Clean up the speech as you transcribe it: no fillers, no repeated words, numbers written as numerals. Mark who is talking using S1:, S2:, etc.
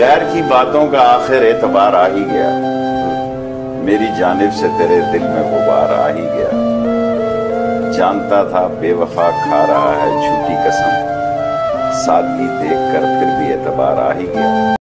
S1: गैर की बातों का आखिर एतबार आ ही गया, मेरी जानिब से तेरे दिल में गुबार आ ही गया। जानता था बेवफा खा रहा है झूठी कसम, सादगी देख कर फिर भी एतबार आ ही गया।